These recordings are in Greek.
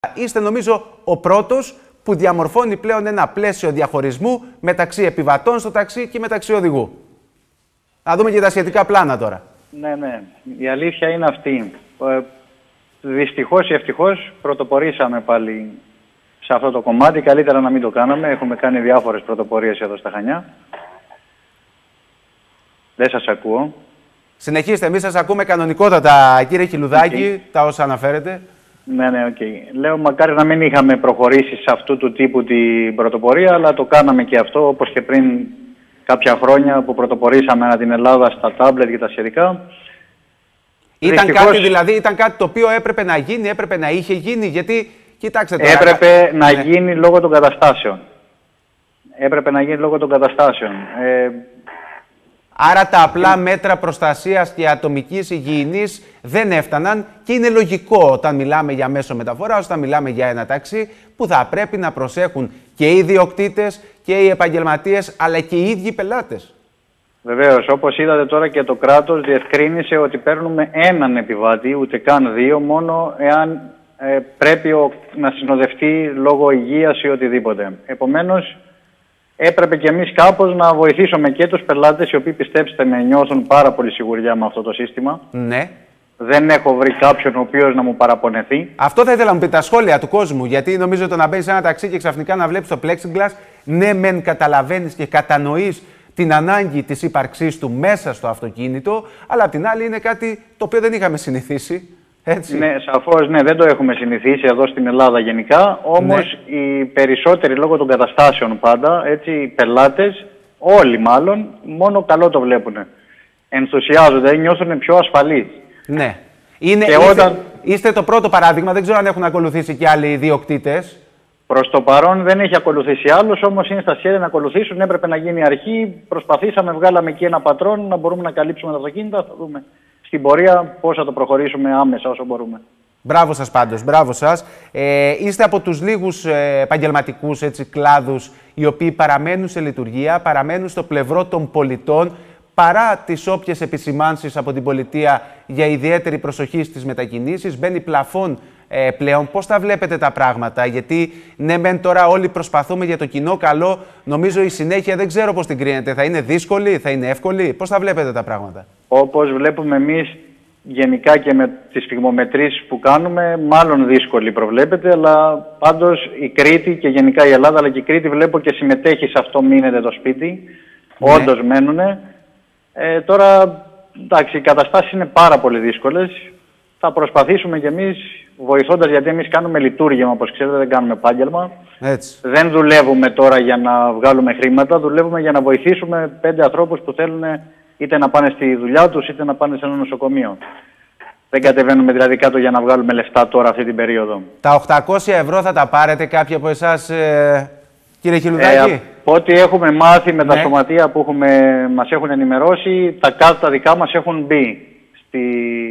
Ελλάδα. Είστε νομίζω ο πρώτος που διαμορφώνει πλέον ένα πλαίσιο διαχωρισμού μεταξύ επιβατών στο ταξί και μεταξύ οδηγού. Να δούμε και τα σχετικά πλάνα τώρα. Ναι, ναι. Η αλήθεια είναι αυτή. Δυστυχώς ή ευτυχώς πρωτοπορήσαμε πάλι σε αυτό το κομμάτι. Καλύτερα να μην το κάναμε. Έχουμε κάνει διάφορες πρωτοπορίες εδώ στα Χανιά. Δεν σας ακούω. Συνεχίστε, εμείς σας ακούμε κανονικότατα, κύριε Χιλουδάκη, τα όσα αναφέρετε. Ναι, ναι, οκ. Λέω μακάρι να μην είχαμε προχωρήσει σε αυτού του τύπου την πρωτοπορία, αλλά το κάναμε και αυτό, όπως και πριν κάποια χρόνια που πρωτοπορήσαμε ανά την Ελλάδα στα τάμπλετ και τα σχετικά. Ήταν κάτι το οποίο έπρεπε να γίνει, έπρεπε να είχε γίνει, γιατί, κοιτάξτε τώρα... Έπρεπε να γίνει λόγω των καταστάσεων. Έπρεπε να γίνει λόγω των καταστάσεων. Άρα τα απλά μέτρα προστασίας και ατομικής υγιεινής δεν έφταναν και είναι λογικό όταν μιλάμε για μέσο μεταφοράς, όταν μιλάμε για ένα ταξί, που θα πρέπει να προσέχουν και οι ιδιοκτήτες και οι επαγγελματίες, αλλά και οι ίδιοι πελάτες. Βεβαίως, όπως είδατε τώρα και το κράτος διευκρίνησε ότι παίρνουμε έναν επιβάτη, ούτε καν δύο, μόνο εάν πρέπει να συνοδευτεί λόγω υγείας ή οτιδήποτε. Επομένως, έπρεπε και εμείς κάπως να βοηθήσουμε και τους πελάτες, οι οποίοι, πιστέψτε με, νιώθουν πάρα πολύ σιγουριά με αυτό το σύστημα. Ναι. Δεν έχω βρει κάποιον ο οποίος να μου παραπονεθεί. Αυτό θα ήθελα να μου πει τα σχόλια του κόσμου. Γιατί νομίζω το να μπαίνεις σε ένα ταξί και ξαφνικά να βλέπεις το plexiglass, ναι, μεν καταλαβαίνεις και κατανοείς την ανάγκη της ύπαρξής του μέσα στο αυτοκίνητο, αλλά απ' την άλλη είναι κάτι το οποίο δεν είχαμε συνηθίσει. Έτσι. Ναι, σαφώς, ναι, δεν το έχουμε συνηθίσει εδώ στην Ελλάδα γενικά. Όμως ναι, οι περισσότεροι λόγω των καταστάσεων πάντα, έτσι, οι πελάτες, όλοι μάλλον, μόνο καλό το βλέπουν. Ενθουσιάζονται, νιώθουν πιο ασφαλείς. Ναι. Είστε το πρώτο παράδειγμα, δεν ξέρω αν έχουν ακολουθήσει και άλλοι ιδιοκτήτες. Προς το παρόν δεν έχει ακολουθήσει άλλος, όμως είναι στα σχέδια να ακολουθήσουν. Έπρεπε να γίνει αρχή. Προσπαθήσαμε, βγάλαμε εκεί ένα πατρόν να μπορούμε να καλύψουμε τα αυτοκίνητα. Θα δούμε στην πορεία πώς θα το προχωρήσουμε άμεσα όσο μπορούμε. Μπράβο σας πάντως, μπράβο σας. Είστε από τους λίγους επαγγελματικούς κλάδους οι οποίοι παραμένουν σε λειτουργία, παραμένουν στο πλευρό των πολιτών, παρά τις όποιες επισημάνσεις από την πολιτεία για ιδιαίτερη προσοχή στις μετακινήσεις. Μπαίνει πλαφόν πλέον. Πώς τα βλέπετε τα πράγματα? Γιατί ναι, μεν τώρα όλοι προσπαθούμε για το κοινό καλό. Νομίζω η συνέχεια δεν ξέρω πώς την κρίνετε. Θα είναι δύσκολη, θα είναι εύκολη? Πώς τα βλέπετε τα πράγματα? Όπως βλέπουμε εμείς γενικά και με τις φυγμομετρήσεις που κάνουμε, μάλλον δύσκολη προβλέπεται, αλλά πάντως η Κρήτη και γενικά η Ελλάδα, αλλά και η Κρήτη βλέπω και συμμετέχει σε αυτό, μείνετε το σπίτι. Ναι. Όντως μένουνε. Τώρα, εντάξει, οι καταστάσεις είναι πάρα πολύ δύσκολες. Θα προσπαθήσουμε κι εμείς, βοηθώντας, γιατί εμείς κάνουμε λειτουργήμα, όπως ξέρετε, δεν κάνουμε επάγγελμα. Έτσι. Δεν δουλεύουμε τώρα για να βγάλουμε χρήματα, δουλεύουμε για να βοηθήσουμε 5 ανθρώπους που θέλουν είτε να πάνε στη δουλειά τους, είτε να πάνε σε ένα νοσοκομείο. Δεν κατεβαίνουμε δηλαδή κάτω για να βγάλουμε λεφτά τώρα αυτή την περίοδο. Τα 800 ευρώ θα τα πάρετε κάποιοι από εσάς, κύριε Χιλουδάκη? Από ό,τι έχουμε μάθει με τα σωματεία που μας έχουν ενημερώσει, τα κάτω τα δικά μας έχουν μπει στη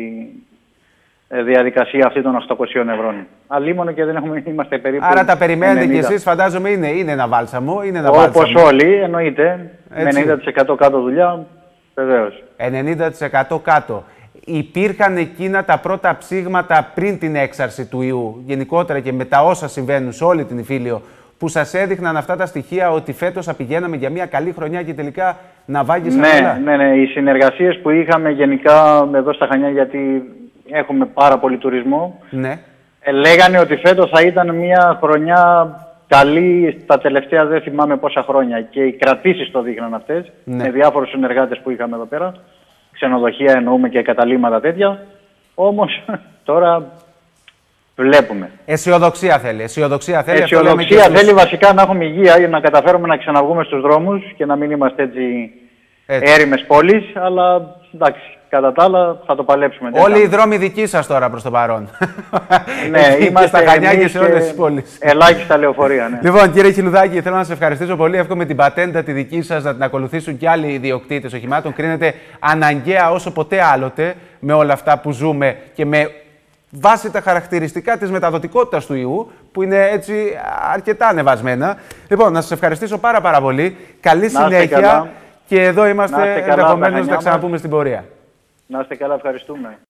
διαδικασία αυτή των 800 ευρώ. Αλλήμον και δεν είμαστε περίπου. Άρα τα περιμένετε κι εσείς, φαντάζομαι, είναι ένα βάλσαμο. Όπως όλοι, εννοείται. Έτσι. Με 90% κάτω δουλειά, βεβαίως. 90% κάτω. Υπήρχαν εκείνα τα πρώτα ψήγματα πριν την έξαρση του ιού, γενικότερα και με τα όσα συμβαίνουν σε όλη την Ιφίλιο, που σας έδειχναν αυτά τα στοιχεία ότι φέτος θα πηγαίναμε για μια καλή χρονιά και τελικά να βάγισαν όλα? Ναι. Οι συνεργασίες που είχαμε γενικά εδώ στα Χανιά, γιατί έχουμε πάρα πολύ τουρισμό, λέγανε ότι φέτος θα ήταν μια χρονιά καλή στα τελευταία δεν θυμάμαι πόσα χρόνια. Και οι κρατήσεις το δείχναν αυτές, με διάφορους συνεργάτες που είχαμε εδώ πέρα. Ξενοδοχεία εννοούμε και καταλύματα τέτοια. Όμως τώρα βλέπουμε. Αισιοδοξία θέλει. Αισιοδοξία θέλει βασικά να έχουμε υγεία για να καταφέρουμε να ξαναβγούμε στους δρόμους και να μην είμαστε έτσι έρημες πόλεις. Αλλά εντάξει, κατά τα άλλα θα το παλέψουμε. Όλοι οι δρόμοι δικοί σας τώρα προς το παρόν. Ναι, είμαστε στα Χανιά και σε όλες τις πόλεις. Ελάχιστα λεωφορεία, ναι. Λοιπόν, κύριε Χιλουδάκη, θέλω να σας ευχαριστήσω πολύ. Εύχομαι την πατέντα τη δική σας να την ακολουθήσουν και άλλοι ιδιοκτήτες οχημάτων. Κρίνεται αναγκαία όσο ποτέ άλλοτε με όλα αυτά που ζούμε και με βάση τα χαρακτηριστικά της μεταδοτικότητας του ιού, που είναι έτσι αρκετά ανεβασμένα. Λοιπόν, να σας ευχαριστήσω πάρα πολύ. Καλή συνέχεια. Και εδώ είμαστε, ενδεχομένως να τα ξαναπούμε στην πορεία. Να είστε καλά, ευχαριστούμε.